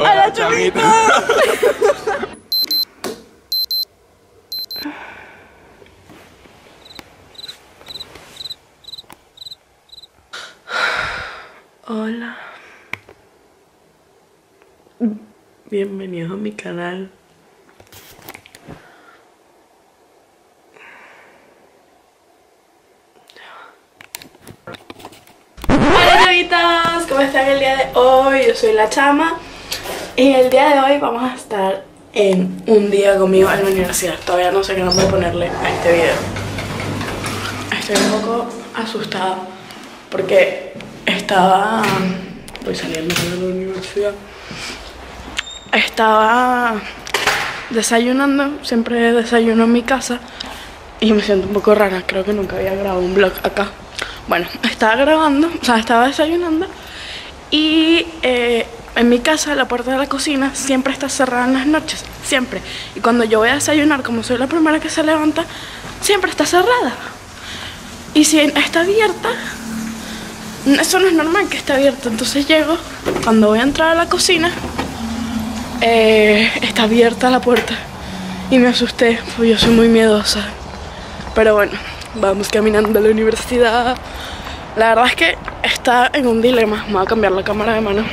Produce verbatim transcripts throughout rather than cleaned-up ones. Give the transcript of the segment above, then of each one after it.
Hola, chamitos. Hola. Bienvenidos a mi canal. Hola, chavitas, ¿cómo están el día de hoy? Yo soy la Chama y el día de hoy vamos a estar en un día conmigo en la universidad. Todavía no sé qué nombre ponerle a este video. Estoy un poco asustada porque estaba... voy saliendo de la universidad. Estaba desayunando, siempre desayuno en mi casa y me siento un poco rara, creo que nunca había grabado un vlog acá. Bueno, estaba grabando, o sea, estaba desayunando y eh, en mi casa la puerta de la cocina siempre está cerrada en las noches, siempre. Y cuando yo voy a desayunar, como soy la primera que se levanta, siempre está cerrada. Y si está abierta, eso no es normal que esté abierta. Entonces llego, cuando voy a entrar a la cocina, eh, está abierta la puerta y me asusté, porque yo soy muy miedosa. Pero bueno, vamos caminando a la universidad. La verdad es que está en un dilema. Me voy a cambiar la cámara de mano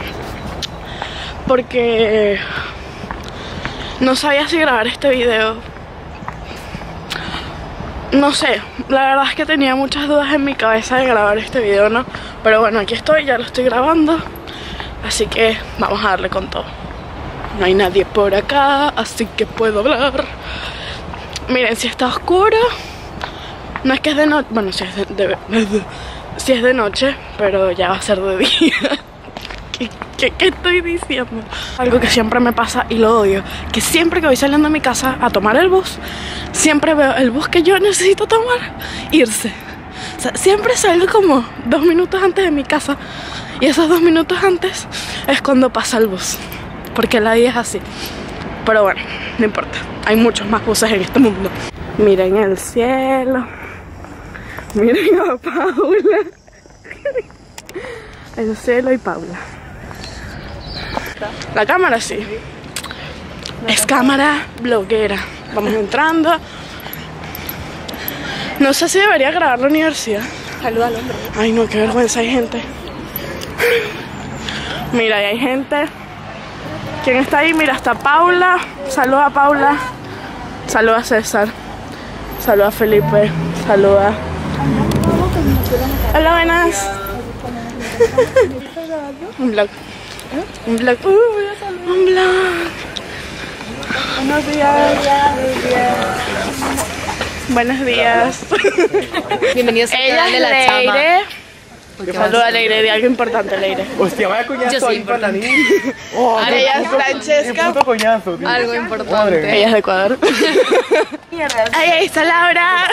porque no sabía si grabar este video. No sé, la verdad es que tenía muchas dudas en mi cabeza de grabar este video, ¿no? Pero bueno, aquí estoy, ya lo estoy grabando. Así que vamos a darle con todo. No hay nadie por acá, así que puedo hablar. Miren, si está oscuro, no es que es de noche. Bueno, si es de, de, de, de, si es de noche, pero ya va a ser de día. ¿Qué, qué, qué estoy diciendo? Algo que siempre me pasa y lo odio, que siempre que voy saliendo de mi casa a tomar el bus, siempre veo el bus que yo necesito tomar irse. O sea, siempre salgo como dos minutos antes de mi casa y esos dos minutos antes es cuando pasa el bus, porque la vida es así. Pero bueno, no importa, hay muchos más buses en este mundo. Miren el cielo, miren a Paula. El cielo y Paula. La cámara sí. Es cámara bloguera. Vamos entrando. No sé si debería grabar la universidad. Saluda al hombre. Ay no, qué vergüenza, hay gente. Mira, ahí hay gente. ¿Quién está ahí? Mira, está Paula. Saluda a Paula. Saluda a César. Saluda a Felipe. Saluda. Hola, buenas. Un vlog. Un vlog. Uh, un vlog. Buenos días. Buenos días. Bienvenidos al canal de la Chama. Saluda a Leire, de algo importante, Leire. Hostia, vaya coñazo. Yo soy importante. Oh, Ella es Francesca. puto coñazo, tío. Algo importante. Ella es de Ecuador. Ay, ahí está Laura.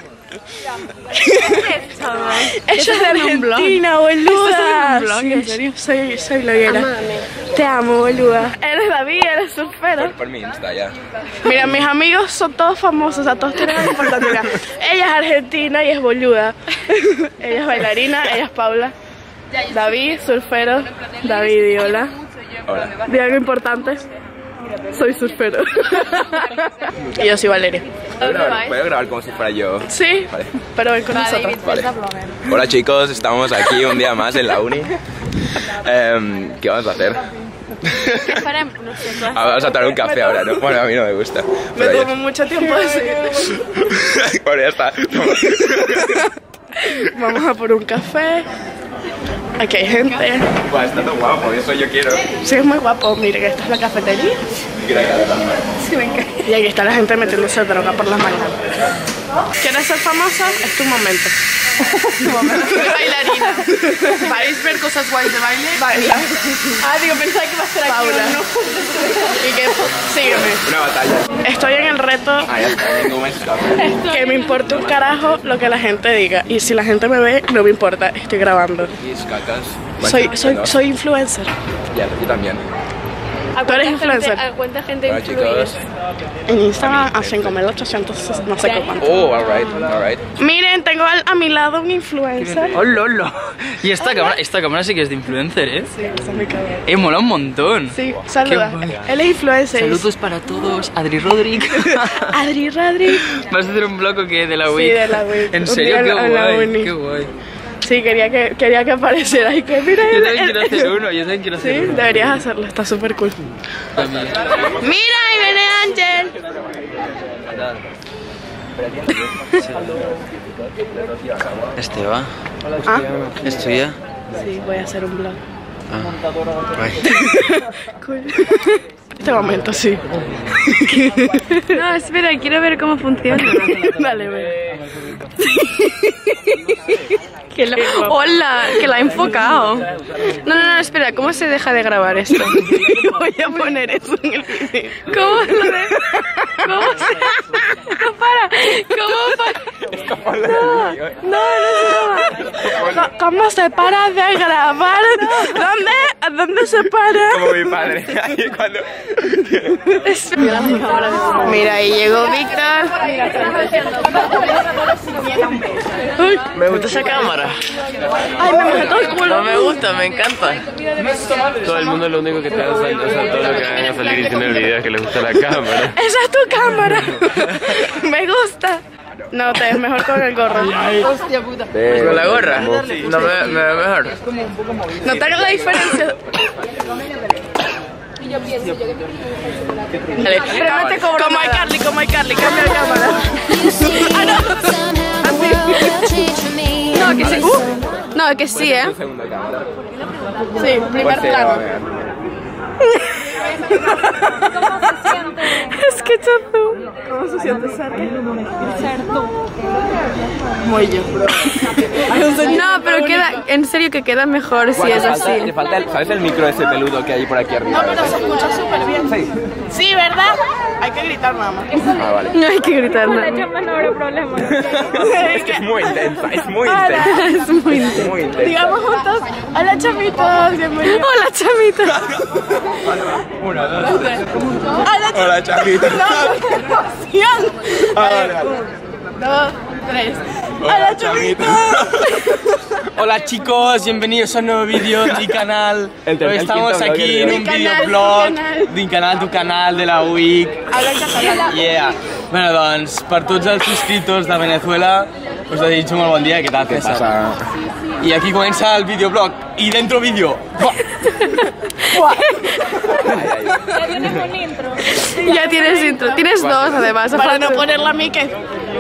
Ella es de Argentina, boluda. Sí, en serio, soy, soy bloguera. Te amo, boluda. Eres David, eres surfero. Por mi Insta, ya. Mira, mis amigos son todos famosos, o sea, todos tienen algo importante. Mira, ella es argentina y es boluda. Ella es bailarina, ella es Paula. David, surfero. David y hola. Hola. De algo importante. Soy surfero. Y yo soy Valeria. ¿Puedo grabar, ¿Puedo grabar como si fuera yo? Sí, Vale. pero ven con nosotros. Vale. Hola chicos, estamos aquí un día más en la uni. Eh, ¿Qué vamos a hacer? Ah, vamos a tomar un café ahora, ¿no? Bueno, a mí no me gusta. Me Pero tomo mucho tiempo así. ya. Bueno, ya está. Vamos a por un café. Aquí hay gente. Buah, está todo guapo, eso yo quiero. Sí, es muy guapo. Miren, esta es la cafetería. Sí, me encanta. Y aquí está la gente metiéndose droga por las mañanas. ¿Quieres ser famosa? Es tu momento. Tu momento de bailarina. ¿Vais a ver cosas guays de baile? Baila. Ah, digo, pensaba que iba a ser aquí. Paula. No. Y que, sígueme. Una batalla. Estoy en el reto Ah, ya está, tengo un café. que me importa un carajo lo que la gente diga. Y si la gente me ve, no me importa, estoy grabando. Y cacas. Soy, soy, soy influencer. Ya, yo también. Tú eres influencer. ¿A cuánta gente Hola influyes? chicos. En Instagram a cinco mil ochocientos, no sé cuánto. Oh, alright, alright. Miren, tengo al- a mi lado un influencer. ¡Oh, lolo! Y esta cámara, esta cámara sí que es de influencer, ¿eh? Sí, esa es mi cámara. Eh, mola un montón. Sí, saluda. Qué guay. Él es influencer. Saludos para todos, Adri Rodríguez. Adri Radri. ¿Vas a hacer un blog o qué? De la Sí, Wii. de la Wii. ¿En Un serio? día Qué en la guay, uni. qué guay. Sí, quería que, quería que apareciera y que mira. Yo él- también él- quiero hacer uno, yo también quiero hacer Sí, uno. deberías hacerlo, está súper cool. También. Mira, ahí viene Ángel. Esteba, Ah, ¿es tuya? sí, voy a hacer un blog. Guay. Cool. Este momento, sí. No, espera, quiero ver cómo funciona. Dale, ve. Que lo... Hola, que la ha enfocado. No, no, no, espera, ¿cómo se deja de grabar esto? Voy a poner eso en el video. ¿Cómo lo de... ¿Cómo se... No, para, ¿cómo para? No, no, no, no. ¿Cómo se para de grabar? ¿Dónde? ¿Dónde se para? Como mi padre. Ahí cuando... Mira, ahí llegó Víctor. Me gusta esa cámara. Ay, me mojé todo el culo. No me gusta, me encanta. Todo el mundo lo único que te hace, o sea, todo lo que van a salir diciendo en el video es que les gusta la cámara. Esa es tu cámara. Me gusta. No, te ves mejor con el gorro. Hostia puta. ¿Con la gorra? No, me, me veo mejor. ¿No te hagas la diferencia? Dale. Pero no te cobro como iCarly, como iCarly, cambia de cámara. Ah, no. No, que sí. Uh, no, que sí, ¿eh? Segunda cámara. Sí, primer Pues sí, plano. a ver. Es que chato. ¿Cómo se siente cerca? Muy yo. No, pero queda, en serio que queda mejor si es Te falta- así. te falta el, ¿sabes el micro ese peludo que hay por aquí arriba? No, pero se escucha súper bien. Sí. Sí, ¿verdad? Hay que gritar nada más. Ah, vale. No hay que gritar nada. Es que es muy intensa, es muy intensa. Es muy intenso. Es muy intensa. Digamos juntos. Hola, chamitos. Bienvenidos. Hola, chamita. Una, dos, tres. Hola, Hola, chavito. emoción. Ah, vale, vale. Dos, tres. Hola, chamitos. Hola chicos, bienvenidos a un nuevo vídeo de mi canal. El ter- Hoy el estamos quinto aquí vlog, en el un video. Mi canal, videoblog mi canal. d'un canal, tu canal de la Week. Habla en catalán. Yeah. Bueno, doncs, per tots els subscriptors de Venezuela, us desitjo molt bon dia, què tal, César? Pasa. Y aquí comienza el videoblog. Y dentro vídeo. Ya tienes intro. Tienes dos, además. Para no ponerla a mí que.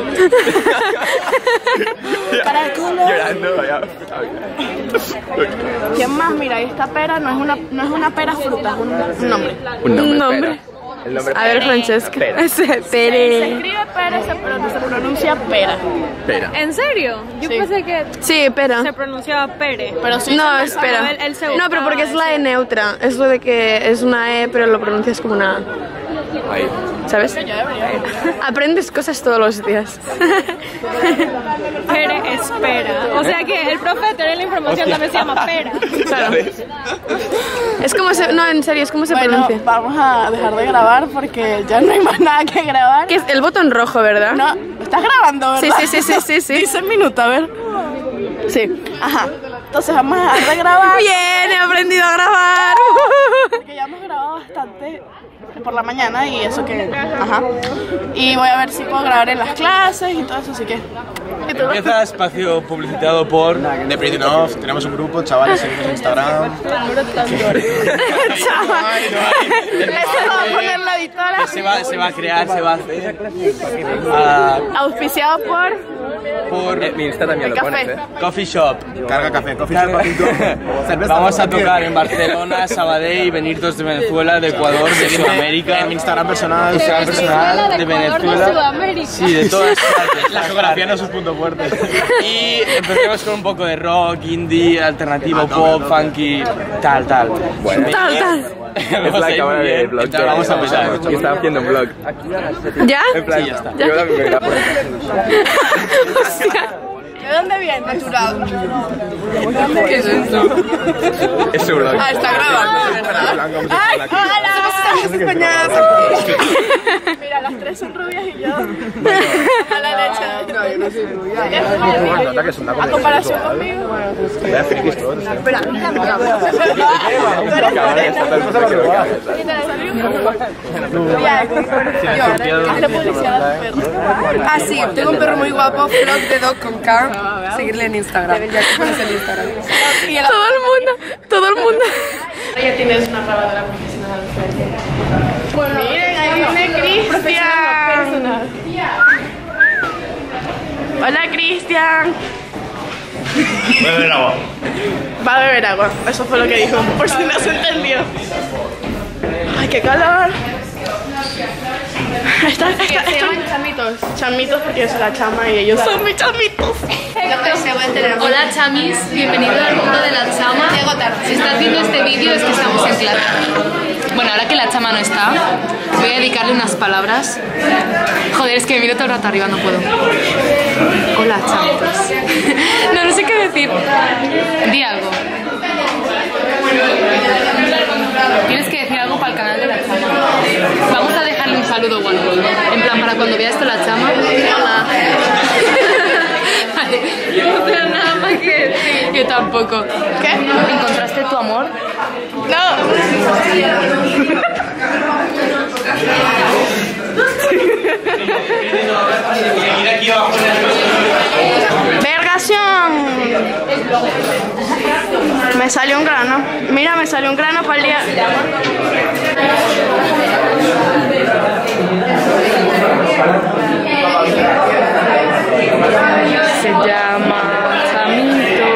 Llorando, ya. ¿Quién más? Mira, esta pera no es una, no es una pera fruta, es un, un nombre. Un nombre. Un nombre. espera. El nombre A ver, Francesca. Pera. Se Pere. escribe pera, se, pero se pronuncia pera. Pera. ¿En serio? Yo Sí. pensé que Sí, pero. se pronunciaba Pere. Pero sí. No, se- espera. él- él se No, pero porque es la buscaba E neutra. Es lo de que es una E, pero lo pronuncias como una A. Ahí. ¿Sabes? Aprendes cosas todos los días. Pere espera. O sea que el profe de la información también se llama Pera. Claro. Es como se. No, en serio, es como se Bueno, pronuncia. vamos a dejar de grabar porque ya no hay más nada que grabar. Que es el botón rojo, ¿verdad? No, estás grabando, ¿verdad? Sí, sí, sí, sí, sí, sí. Dice minuto, a ver. Sí. Ajá. Entonces vamos a dejar de grabar Bien, he aprendido a grabar. porque ya hemos grabado bastante por la mañana y eso que. Ajá. Y voy a ver si puedo grabar en las clases y todo eso, así que. ¿Y tú? Empieza espacio publicitado por De Pretty Enough, tenemos un grupo, chavales, seguimos en Instagram. Chaval. Ese va a poner la editora. se va, se va a crear, se va a hacer. Ah, Auspiciado por. por Eh, Mi Insta también lo Café. pones, ¿eh? Coffee Shop. Carga café, coffee shop, papito. Cerveza, Vamos a cualquier. tocar en Barcelona, Sabadell, venir todos de Venezuela, de Ecuador, de Sudamérica. En mi Instagram personal, Instagram personal de de Ecuador, de Venezuela. Sudamérica. Sí, de todas partes. la geografía no es un punto fuerte. Y empecemos con un poco de rock, indie, alternativo, pop, funky, tal, tal. Bueno. Tal, tal. Es Vamos a la ir cámara muy del bien. blog. Entonces, vamos a empezar. Yo estaba haciendo un blog. ¿Ya? En plan, Sí, ya está. Yo también me grabo. ¿De dónde viene? Naturado. ¿Qué es esto? Es su blog. Ah, está grabando, ¿verdad? Ay, hola. españolas. Mira, las tres son rubias y yo. Mala leche. No, yo no soy rubia. A comparación conmigo. Espera, ah, sí, tengo un perro muy guapo, Flock de Dog con K. Seguirle en Instagram. Ya que pones el Instagram. Todo el mundo, todo el mundo. Ya tienes una grabadora profesional. Bueno, miren, ahí viene Cristian. Hola, Cristian. Voy a beber agua. Va a beber agua, eso fue lo que dijo, por si no se entendió. Ay, qué calor. Está, está, está. Se llaman chamitos. Chamitos porque yo soy la chama y ellos son mis chamitos. Hola chamis, bienvenido al mundo de la chama. Si estás viendo este vídeo es que estamos en clase. Bueno, ahora que la chama no está, voy a dedicarle unas palabras. Joder, es que me miro todo el rato arriba, no puedo. Hola chamitos. No, no sé qué decir. Di algo. Tienes que decir algo para el canal de la chama. Vamos a dejarle un saludo o algo. En plan, para cuando vea esto la chama. Hola. Vale, no tengo nada más que decir. Yo tampoco. ¿Qué? ¿Encontraste tu amor? No. Vergación. Me salió un grano. Mira, me salió un grano para el día. Se llama Chamito.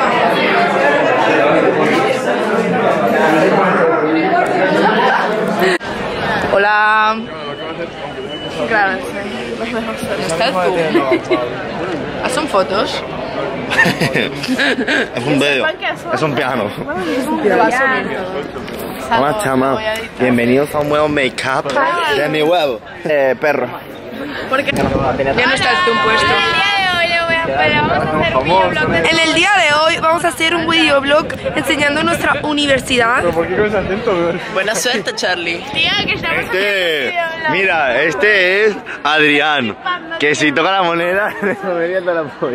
Hola. Claro, sí. ¿Está el zoom? ¿Son fotos? Es un vídeo. Es un piano. Hola chama, bienvenidos a un nuevo make-up de mi huevo. Eh, perro. Porque Ya no está el zoom puesto. En el día de hoy vamos a hacer un videoblog enseñando nuestra universidad. ¿Por qué con ese acento? Buena suerte, Charlie. tía, que estamos Este, mira, este es Adrián, que si toca la moneda le comería toda la polla.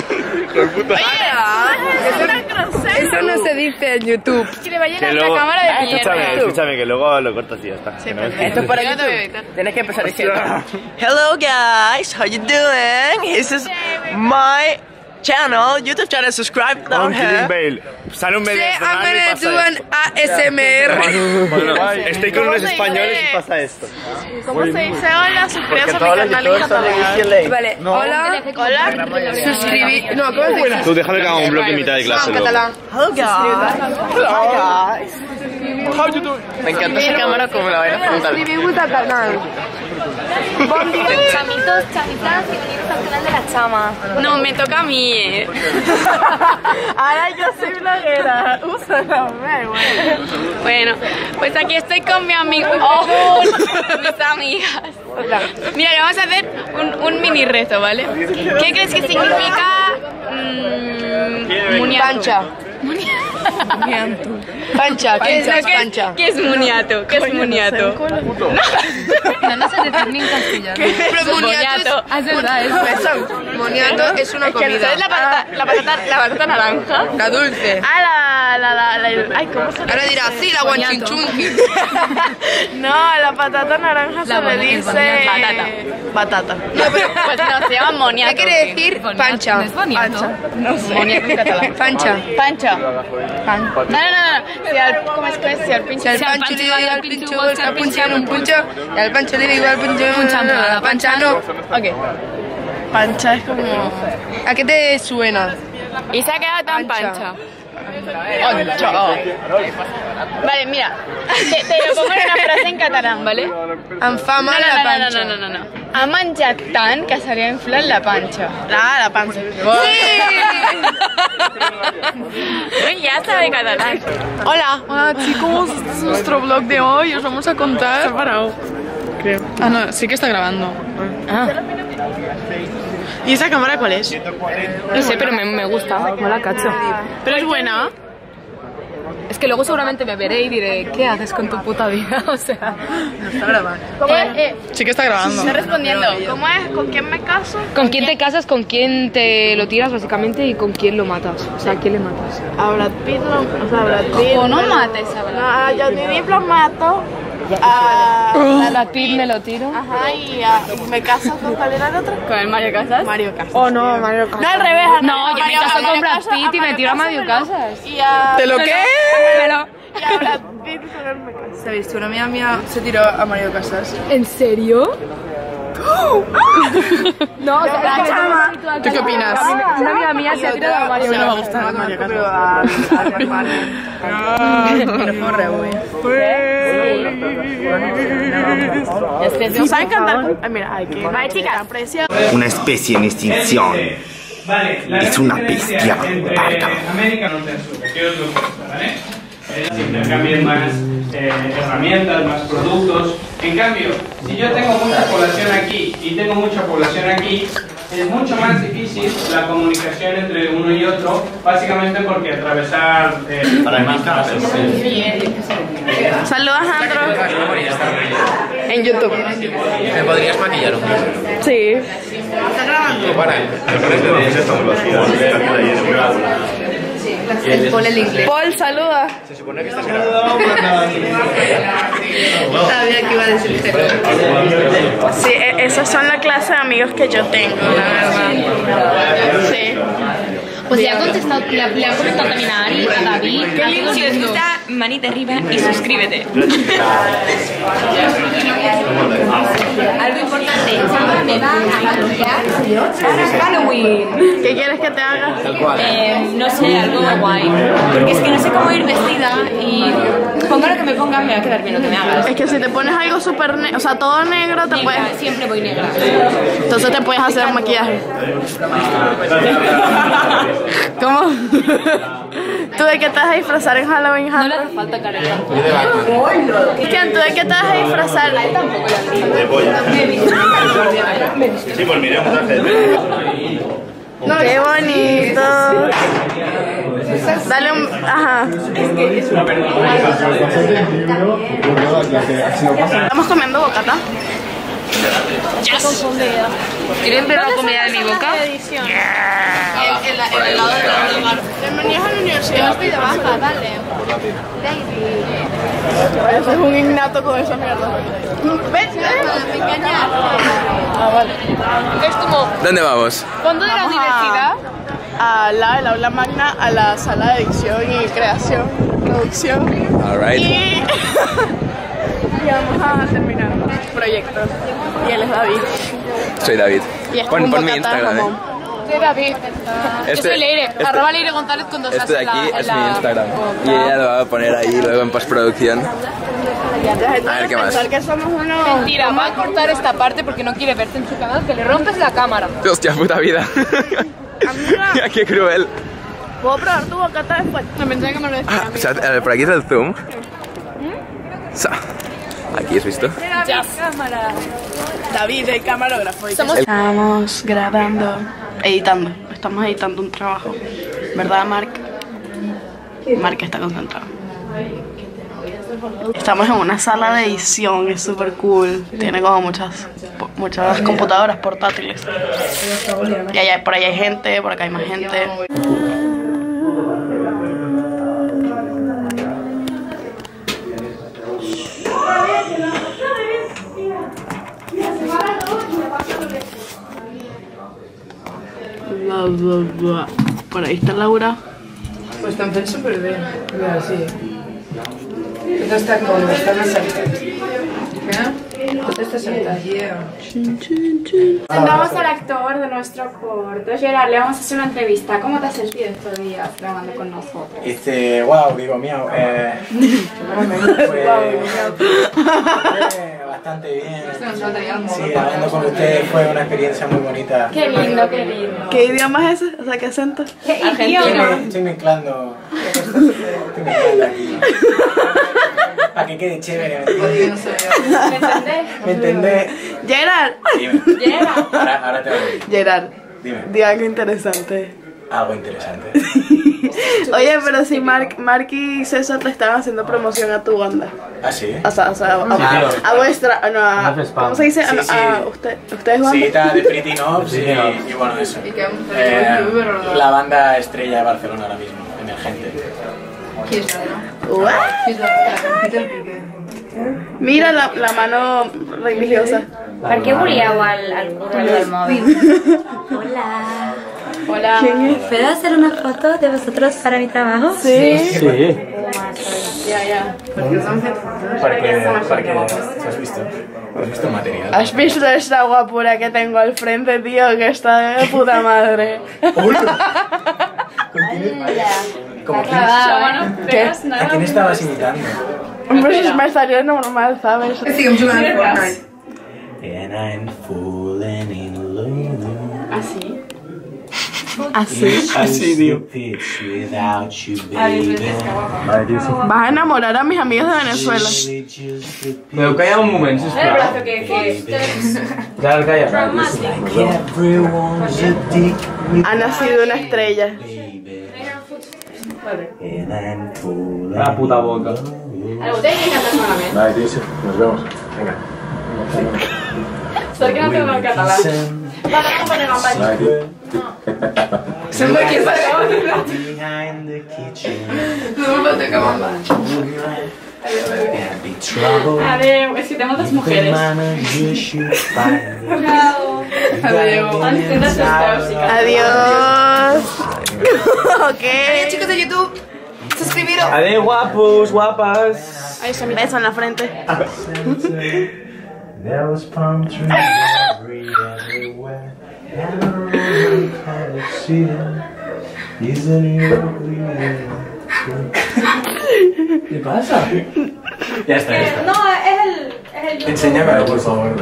Eso no se dice en YouTube. Que le vaya Que a la luego, cámara de escúchame, mierda. escúchame, que luego lo cortas y ya está. Que no es que- Esto es para YouTube. Tienes que empezar diciendo Hello guys, how you doing? This is my channel, YouTube channel, subscribe down Con Killing here. Bale. Sale un medio I'm escenario y gonna pasa do an esto. A S M R. Bueno, estoy con ¿Cómo unos se españoles dice? y pasa esto. ¿Cómo se dice? Hola, suscríbanse a mi Todos los canal en youtubers son de catalán. Christian Lane. Vale, hola. Hola. Suscribí. No, ¿cómo se dice? Tú déjame que haga un blog en mitad de No, clase en luego. catalán. Hello guys. How you doing? Me encanta esa cámara como la vaina frontal. Suscribimos al canal. Chamitos, chamitas, bienvenidos al canal de la chama. No, me toca a mí. eh. Ahora yo soy bloguera. Úsala, bueno. Bueno, pues aquí estoy con mi amigo, oh, mis amigas. Mira, le vamos a hacer un, un mini reto, ¿vale? ¿Qué crees que significa mmm, muniato? Pancha. Pancha, ¿qué es ¿Qué, qué, pancha? ¿Qué es muniato? ¿Qué es muniato? No, no sé decir ni en castellano. Pero moniato Ah, es verdad, es es... Moniato es una comida. ¿Sabes la patata, la patata, la patata naranja? La dulce. Ah, la, la, la, la, ay, ¿cómo se Ahora dirá, sí, la guanchinchunqui. No, a la patata naranja se le boni- el dice... boniato. Batata. No, pero... Pues no, se llama moniato. ¿Qué quiere decir pancha? ¿No es boniato? No sé. Moniato en catalán. Pancha. Pancha. Pan. No, no, no, no. Si al, ¿cómo es que es? Si al pincho. Si al pancho le digo al pincho, está punchando un puncho. Y al pancho le digo al puncho, Punchando, a la pancha no. Ok. Pancha es como... ¿A qué te suena? Y se ha quedado tan Pancha. pancha. Vale, mira. Te, te lo pongo en una frase en catalán, ¿vale? Em fa No, mal la no, no, panxa. no, no, no, no. Ha menjat tant que se li ha inflat la panxa. Ah, la panza. Sí. Ya sabe catalán. Hola. Hola chicos, este es nuestro vlog de hoy. Os vamos a contar. Está parado. Creo. Ah, no, sí que está grabando. Ah. ¿Y esa cámara cuál es? No sé, pero me, me gusta. Mola cacho. Pero es buena. Es que luego seguramente me veré y diré, ¿qué haces con tu puta vida? O sea, no está grabando. Eh, eh, Sí que está grabando. Estoy respondiendo. ¿Cómo es? ¿Con quién me caso? ¿Con quién te casas? ¿Con quién te lo tiras básicamente? ¿Y con quién lo matas? O sea, ¿a quién le matas? A Brad Pitt, no, o sea, Brad Pitt. O no pero- mates a Brad No, a Johnny Depp lo mato. A... A Brad Pitt me lo tiro. Ajá, y a... me caso con cuál era el otro. ¿Con el Mario Casas? Mario Casas. Oh no, Mario Casas. No, al revés. a No, yo me Mario- caso a Mario con Brad Casas- Pitt y me tiro a Mario me lo- Casas. Y a... ¿Te lo qué? Y a Brad Pitt con él me caso. ¿Sabéis que una amiga mía se tiró a Mario Casas? ¿En serio? No, o sea, la chama. ¿Tú qué opinas? Una amiga mía se ha tirado a Mario A mí no me Casas. gusta Mario Pero Casas. a... a Mario. Pero fue re güey. ¿Nos saben cantar? Ay, mira, ay, que... Ay, chicas. Preciosa. Una especie en extinción. Es una bestia. América Norte del Sur, aquí otro puesto, ¿vale? Se intercambian más eh, herramientas, más productos. En cambio, si yo tengo mucha población aquí y tengo mucha población aquí, es mucho más difícil la comunicación entre uno y otro, básicamente porque atravesar eh, más pasos. Saludos, Andro. En YouTube. ¿Me podrías maquillar un poco? Sí. El Paul el inglés. Paul, saluda. Sabía que iba a decir Sí, e- esas son la clase de amigos que yo tengo, la verdad. Sí. Pues le ha contestado, le ha, le ha contestado también a Ari, a David. Qué lindo. Si les gusta, manita arriba y suscríbete. Algo importante, Chama me va a maquillar para Halloween. ¿Qué quieres que te haga? Eh, no sé, algo guay. Porque es que no sé cómo ir vestida y ponga lo que me ponga, me va a quedar bien lo que me hagas. Es que si te pones algo súper negro, o sea, todo negro, te Negra, puedes... siempre voy negra. Entonces te puedes hacer un maquillaje. ¿Cómo? ¿Tú de qué te vas a disfrazar en Halloween, No le Hannah? hace falta careta. Cristian, ¿tú de qué te vas a disfrazar? De polla. Sí, pues miremos un traje de pelo. ¡Qué bonito! Dale un... Ajá. Estamos comiendo bocata. ¿Quieren ver la comida de mi boca? Bienvenidos a la universidad. Estoy de baja, dale. Eso es un innato con esa mierda. Vete. Ah, vale. Es como ¿Dónde vamos? fondo de la Vamos a- universidad. A la del aula magna, a la sala de edición y creación, producción. Alright. Y... y vamos a terminar proyectos. Y él es David. Soy David. Y es Pon, un pon mi bocata de Instagram, jamón. eh. Soy David. Yo Este- soy Leire. este- Arroba Leire González con dos Este de as en la- aquí en es la- mi Instagram. Y ella lo va a poner ahí luego en postproducción. A ver qué más. Pensar que somos unos... Mentira, va a cortar esta parte porque no quiere verte en su canal, que le rompes la cámara. Hostia puta vida. Amiga, Qué cruel. ¿puedo probar tu bocata después? No pensaba que me lo decía. Ah, o sea, eh, por aquí es el zoom. Sa. Aquí has visto. Cámara. David, el camarógrafo. Somos- Estamos grabando, editando. Estamos editando un trabajo. ¿Verdad, Mark? Mark está concentrado. Estamos en una sala de edición, es súper cool. Tiene como muchas, muchas computadoras portátiles. Y allá, por allá hay gente, por acá hay más gente. Bla, bla, bla. Por ahí está Laura. Pues estan fent superbé. Mira, sí. Tot està com, està més cercat. ¿Qué? Tot està cercat, yeah. Presentamos al actor de nuestro corto, Gerard. Le vamos a hacer una entrevista. ¿Cómo te has sentido estos días grabando con nosotros? Este, wow, digo, miau, eh, fue, fue bastante bien. Sí, hablando con ustedes fue una experiencia muy bonita. Qué lindo, qué lindo. ¿Qué idioma es ese? O sea, ¿qué acento? ¿Qué Estoy, idioma? me- estoy mezclando, estoy mezclando aquí. Para que quede chévere, ¿me entiendes? ¿Me entendés? ¿Me entendés? Gerard. Dime. Gerard. Ahora, ahora te voy a decir. Gerard, Dime. di algo interesante. Algo interesante. Oye, pero si Mark, Mark y César te estaban haciendo promoción a tu banda. ¿Ah, sí? O sea, o sea, a, Sí, a, tío. a vuestra, no, a, No es spam. ¿cómo se dice? Sí, a, sí. a usted, ¿ustedes banda? Sí, está de Pretty Knobs y, y bueno, eso. Eh, la banda estrella de Barcelona ahora mismo, emergente. What? Mira la, la mano religiosa. ¿Per què volíeu el, el curro del móvil? Hola. Hola. ¿Quién es? ¿Puedo hacer una foto de vosotros para mi trabajo? Sí. Sí. Ya, ya. Para que, para que, ¿has visto? ¿Has visto el material? ¿Has visto esta guapura que tengo al frente, tío? Que está de puta madre. ¿Cómo quién? ¿Qué? ¿A quién estabas imitando? Pues me salió normal, ¿sabes? And I'm falling in love. Así. Así. Así, tío. Vas a enamorar a mis amigos de Venezuela. Podeu callar un moment, sisplau. Ja, calla. Ha nacido una estrella. La puta boca. Vale, tío, sí. Nos vemos. Venga. Sort que no tengo el català. Va, no poner en baix. Vale, tío. Sembla que s'acaba de no me pot acabar en baix. Adeu, és que té moltes mujeres. Adeu. Enciendas tus peos, chicas. Adiós. Ok. Adiós, chicos de YouTube. Suscribiros. Adeu, guapos, guapas. Ahí se me beso en la frente. There was palm trees everywhere, and a rolling Colosseum. Isn't it ugly? ¿Qué pasa? Ya está, ya está. No, es el... es el YouTube. Enséñamelo, por favor.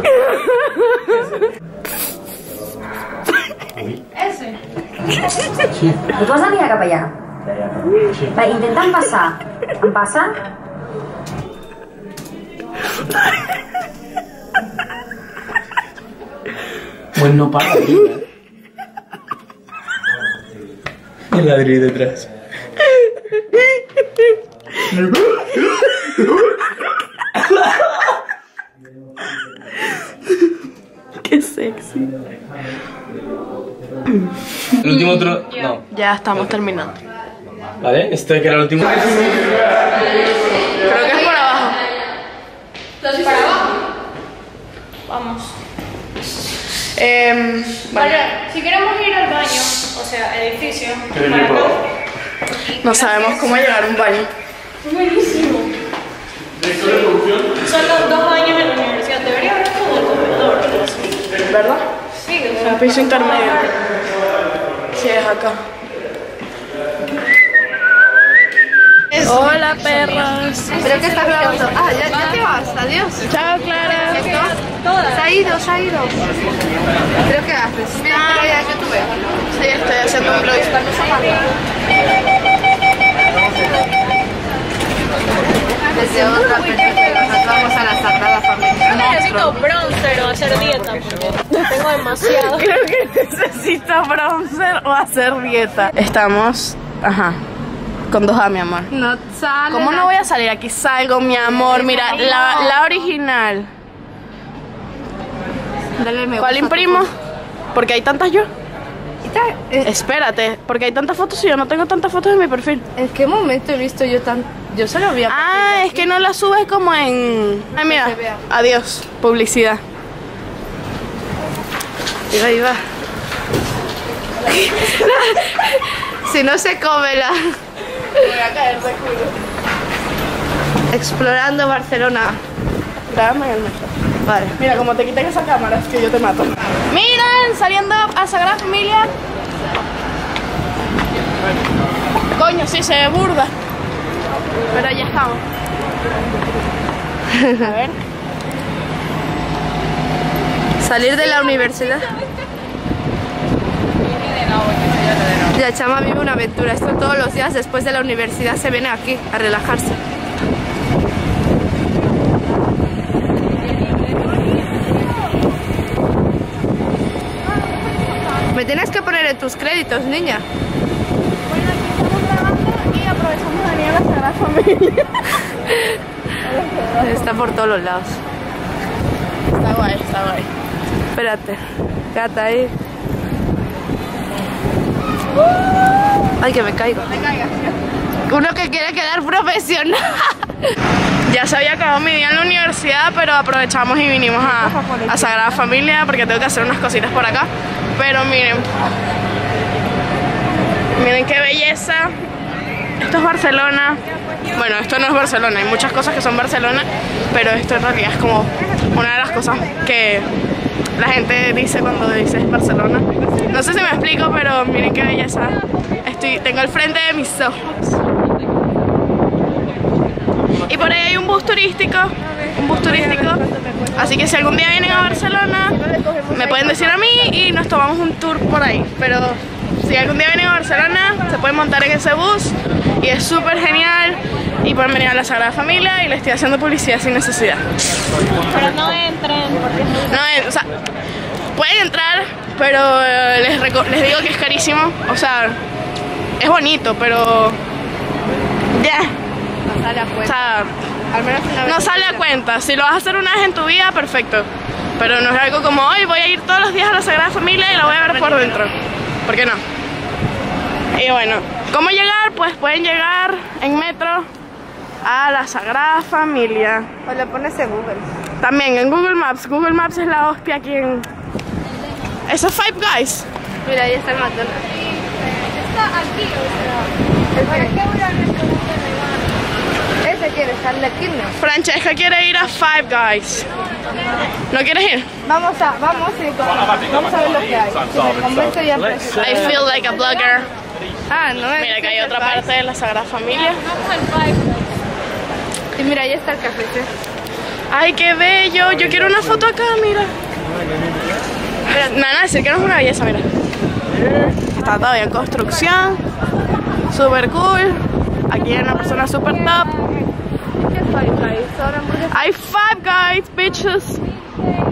Ese. Sí. Tu pots mirar cap allà? Sí. Va, intenta empassar. Empassa? Pues no para, tío. El ladrillo detrás. Qué sexy. El último otro. No. Ya estamos terminando. Vale, este que era el último. Creo que es por abajo. ¿Entonces para abajo? Vamos. Eh, Vale, si queremos ir al baño, o sea, edificio, ¿Quieres para ir por acá. abajo? no sabemos cómo llegar a un baño. Es buenísimo. Son los dos baños en la universidad. Debería haber todo el comedor. ¿Verdad? Sí, o Un sea, piso intermedio. Sí, es acá. Hola, perras. Creo que está grabando. Ah, ya, ya te vas. Adiós. Chao, Clara. Se ha ido, se ha ido. ¿Pero qué haces? Ah. Pero ya YouTube. Sí, estoy haciendo un blog. Desde otra perspectiva, nosotros vamos a la Sagrada Familia. necesito bronzer o hacer dieta porque tengo demasiado. Creo que necesito bronzer o hacer dieta. Estamos, ajá, con dos A, mi amor. No sale. ¿Cómo no voy a salir? Aquí salgo, mi amor. Mira, la, la original. Dale me ¿Cuál gusta. imprimo? Porque hay tantas yo. Espérate, porque hay tantas fotos y yo no tengo tantas fotos en mi perfil. ¿En qué momento he visto yo tan... Yo solo vi a... Ah, es que no las subes como en... Ay, mira, se vea. adiós, publicidad. Iba, iba. Si no se come la... Voy a caer de culo. Explorando Barcelona. Grábame en el metro. Vale, mira, como te quiten esa cámara, es que yo te mato. Miren, saliendo a Sagrada Familia. Coño, sí, se ve burda. Pero ya estamos. A ver. Salir de la universidad. Ya, Chama vive una aventura. Esto todos los días después de la universidad se viene aquí a relajarse. Me tienes que poner en tus créditos, niña. Bueno, aquí estamos grabando Sagrada Familia. Está por todos los lados. Está guay, está guay. Espérate, quédate ahí. Ay, que me caigo. Me caigas. Uno que quiere quedar profesional. Ya se había acabado mi día en la universidad, pero aprovechamos y vinimos a, a Sagrada Familia porque tengo que hacer unas cositas por acá. Pero miren, miren qué belleza. Esto es Barcelona. Bueno, esto no es Barcelona, hay muchas cosas que son Barcelona, pero esto en realidad es como una de las cosas que la gente dice cuando dices Barcelona. No sé si me explico, pero miren qué belleza. Estoy, tengo al frente de mis ojos. Y por ahí hay un bus turístico, un bus turístico. Así que si algún día vienen a Barcelona, me pueden decir a mí y nos tomamos un tour por ahí. Pero si algún día vienen a Barcelona, se pueden montar en ese bus y es súper genial. Y pueden venir a la Sagrada Familia y le estoy haciendo publicidad sin necesidad. Pero no entren. No, o sea, pueden entrar, pero eh, les, les digo que es carísimo. O sea, es bonito, pero ya. Yeah. No sale a cuenta. O sea, al menos una vez no sale a cuenta. Si lo vas a hacer una vez en tu vida, perfecto. Pero no es algo como hoy voy a ir todos los días a la Sagrada Familia y la voy a ver por dentro. ¿Por qué no? Y bueno, ¿cómo llegar? Pues pueden llegar en metro a la Sagrada Familia. O le pones en Google. También en Google Maps. Google Maps es la hostia aquí en... Eso es Five Guys. Mira, ahí está el McDonald's. Está aquí, o sea. ¿Para qué voy a restaurante vegano? Ese quiere estar en la esquina. Francesca quiere ir a Five Guys. ¿No quieres ir? Vamos a, vamos y vamos a ver lo que hay. Si me convence ya pues. I feel like a blogger. Ah, no es. Mira que hay otra parte de la Sagrada Familia. Y mira, ahí está el café. Ay, qué bello. Yo quiero una foto acá, mira. Mira, me van a decir que no es una belleza, mira. Está todavía en construcción. Super cool. Aquí hay una persona super top. Hay Five Guys, bitches.